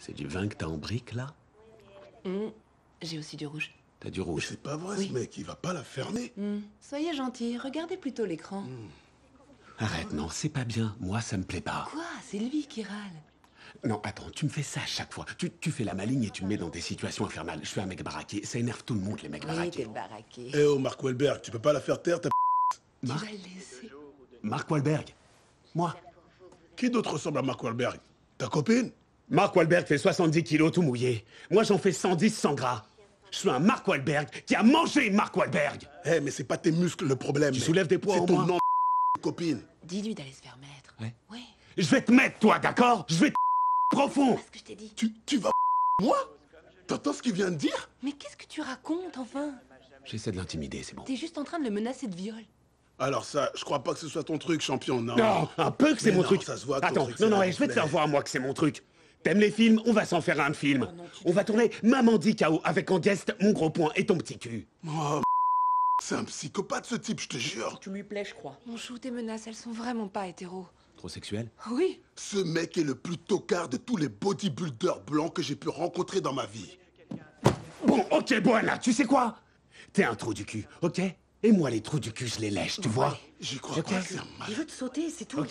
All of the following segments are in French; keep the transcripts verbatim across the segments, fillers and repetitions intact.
C'est du vin que t'as en brique, là? Mmh. J'ai aussi du rouge. T'as du rouge. C'est pas vrai, Oui. ce mec, il va pas la fermer. Mmh. Soyez gentil, regardez plutôt l'écran. Mmh. Arrête, non, c'est pas bien. Moi, ça me plaît pas. Quoi? C'est lui qui râle. Non, attends, tu me fais ça à chaque fois. Tu, tu fais la maligne et tu me mets dans des situations infernales. Je suis un mec baraqué. Ça énerve tout le monde, les mecs Oui, baraqués. t'es baraqué. Eh oh, Mark Wahlberg, tu peux pas la faire taire, ta p***. Tu Marc vas le laisser. Mark Wahlberg. Moi. Qui d'autre ressemble à Mark Wahlberg? Ta copine? Mark Wahlberg fait soixante-dix kilos tout mouillé. Moi, j'en fais cent dix sans gras. Je suis un Mark Wahlberg qui a mangé Mark Wahlberg. Eh, mais c'est pas tes muscles le problème. Tu mec. soulèves des poids C'est en ton moins. nom de copine. Dis-lui d'aller se faire mettre. Ouais. Oui. Je vais te mettre, toi, d'accord? Je vais te profond. C'est ce que je t'ai dit. Tu, tu vas moi? T'entends ce qu'il vient de dire? Mais qu'est-ce que tu racontes, enfin? J'essaie de l'intimider, c'est bon. T'es juste en train de le menacer de viol. Alors ça, je crois pas que ce soit ton truc, champion, non. Non, un peu que c'est Mais mon non, truc. ça se voit que ton Attends, truc, non, c'est non, la ouais, je vais te faire gonflette. voir, moi, que c'est mon truc. T'aimes les films? On va s'en faire un film. Oh non, tu- On va tourner Maman dit K O avec en guest mon gros point et ton petit cul. Oh, c'est un psychopathe, ce type, je te jure. Tu lui plais, je crois. Mon chou, tes menaces, elles sont vraiment pas hétéro. Trop sexuel? Oui. Ce mec est le plus tocard de tous les bodybuilders blancs que j'ai pu rencontrer dans ma vie. Bon, ok, Boana, tu sais quoi? T'es un trou du cul, ok? Et moi, les trous du cul, je les lèche, tu vois? J'y crois Ok. pas, c'est un Il malade. veut te sauter, c'est tout. Ok?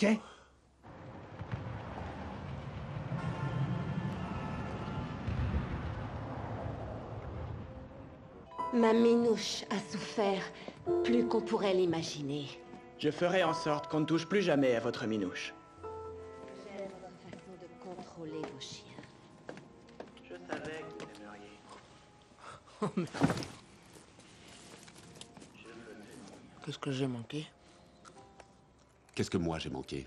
Ma minouche a souffert plus qu'on pourrait l'imaginer. Je ferai en sorte qu'on ne touche plus jamais à votre minouche. J'aime votre façon de contrôler vos chiens. Je savais que vous aimeriez. Oh merde. Qu'est-ce que j'ai manqué? Qu'est-ce que moi, j'ai manqué?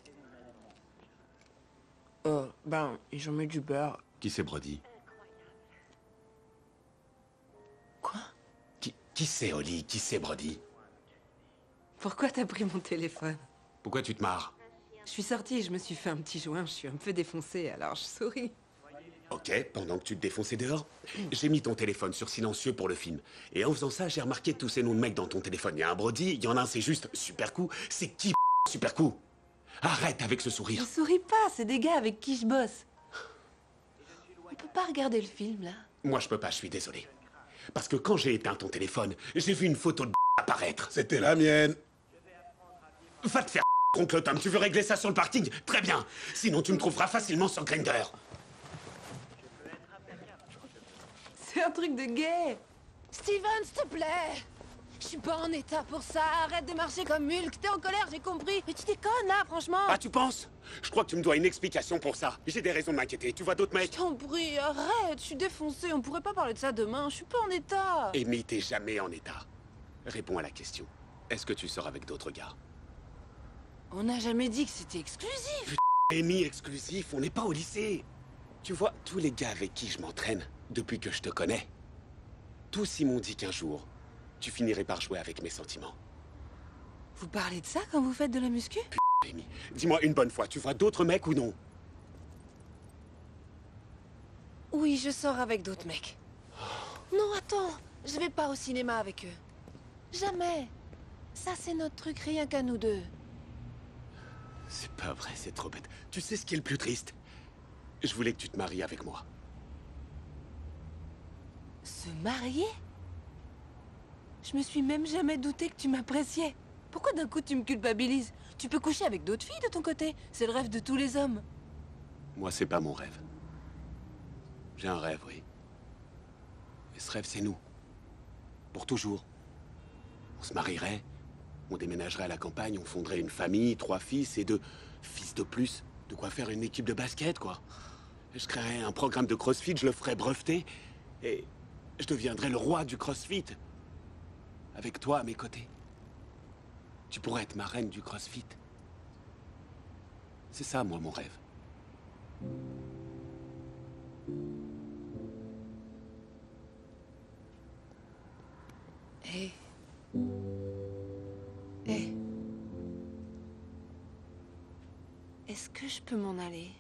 Euh, ben, ils ont mis du beurre. Qui c'est Brody? Quoi? Qui, qui c'est Oli? Qui c'est Brody? Pourquoi t'as pris mon téléphone? Pourquoi tu te marres? Je suis sortie et je me suis fait un petit joint, je suis un peu défoncée, alors je souris. Ok, pendant que tu te défonçais dehors, j'ai mis ton téléphone sur silencieux pour le film. Et en faisant ça, j'ai remarqué tous ces noms de mecs dans ton téléphone. Il y a un Brody, il y en a un, c'est juste super coup. C'est qui super coup? Arrête avec ce Je sourire. souris pas, c'est des gars avec qui je bosse. On peut pas regarder le film, là? Moi, je peux pas, je suis désolé. Parce que quand j'ai éteint ton téléphone, j'ai vu une photo de apparaître. C'était la mienne. Va te faire, oncle Tom, tu veux régler ça sur le parking? Très bien. Sinon, tu me trouveras facilement sur Grindr. C'est un truc de gay. Steven, s'il te plaît. Je suis pas en état pour ça. Arrête de marcher comme Hulk. T'es en colère, j'ai compris. Mais tu déconnes, là, franchement. Ah, tu penses? Je crois que tu me dois une explication pour ça. J'ai des raisons de m'inquiéter. Tu vois d'autres Je mecs? t'en prie, arrête. Je suis défoncée. On pourrait pas parler de ça demain. Je suis pas en état. Amy, t'es jamais en état. Réponds à la question. Est-ce que tu sors avec d'autres gars? On n'a jamais dit que c'était exclusif. Amy, exclusif, on n'est pas au lycée. Tu vois, tous les gars avec qui je m'entraîne, depuis que je te connais, tous ils m'ont dit qu'un jour, tu finirais par jouer avec mes sentiments. Vous parlez de ça quand vous faites de la muscu? Amy, dis-moi une bonne fois, tu vois d'autres mecs ou non? Oui, je sors avec d'autres mecs. Non, attends. Je vais pas au cinéma avec eux. Jamais. Ça, c'est notre truc, rien qu'à nous deux. C'est pas vrai, c'est trop bête. Tu sais ce qui est le plus triste? Je voulais que tu te maries avec moi. Se marier? Je me suis même jamais douté que tu m'appréciais. Pourquoi d'un coup tu me culpabilises? Tu peux coucher avec d'autres filles de ton côté. C'est le rêve de tous les hommes. Moi, c'est pas mon rêve. J'ai un rêve, oui. Et ce rêve, c'est nous. Pour toujours. On se marierait, on déménagerait à la campagne, on fonderait une famille, trois fils et deux fils de plus. De quoi faire une équipe de basket, quoi. Je créerais un programme de crossfit, je le ferais breveter, et je deviendrais le roi du crossfit. Avec toi à mes côtés. Tu pourrais être ma reine du crossfit. C'est ça, moi, mon rêve. Hé. Hé. Est-ce que je peux m'en aller?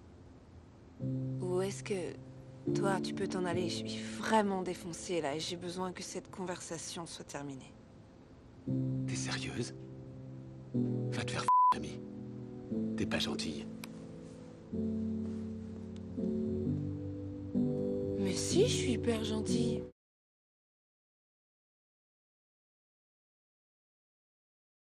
Ou est-ce que toi, tu peux t'en aller? Je suis vraiment défoncée là et j'ai besoin que cette conversation soit terminée. T'es sérieuse? Va te faire f***, ami. T'es pas gentille. si, je suis hyper gentille.